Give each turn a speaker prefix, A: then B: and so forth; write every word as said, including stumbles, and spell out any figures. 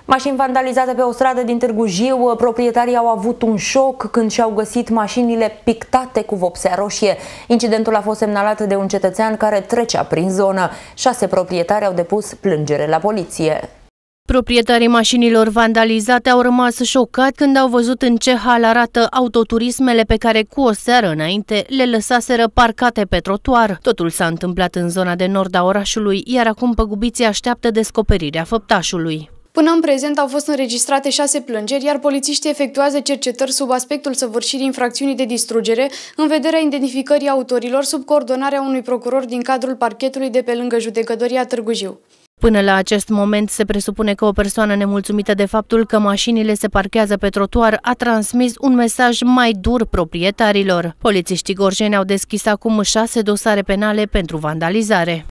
A: Mașini vandalizate pe o stradă din Târgu Jiu, proprietarii au avut un șoc când și-au găsit mașinile pictate cu vopsea roșie. Incidentul a fost semnalat de un cetățean care trecea prin zonă. Șase proprietari au depus plângere la poliție.
B: Proprietarii mașinilor vandalizate au rămas șocați când au văzut în ce hal arată autoturismele pe care cu o seară înainte le lăsaseră parcate pe trotuar. Totul s-a întâmplat în zona de nord a orașului, iar acum păgubiții așteaptă descoperirea făptașului.
C: Până în prezent au fost înregistrate șase plângeri, iar polițiștii efectuează cercetări sub aspectul săvârșirii infracțiunii de distrugere, în vederea identificării autorilor sub coordonarea unui procuror din cadrul parchetului de pe lângă judecătoria Târgu Jiu.
B: Până la acest moment se presupune că o persoană nemulțumită de faptul că mașinile se parchează pe trotuar a transmis un mesaj mai dur proprietarilor. Polițiștii gorjeni au deschis acum șase dosare penale pentru vandalizare.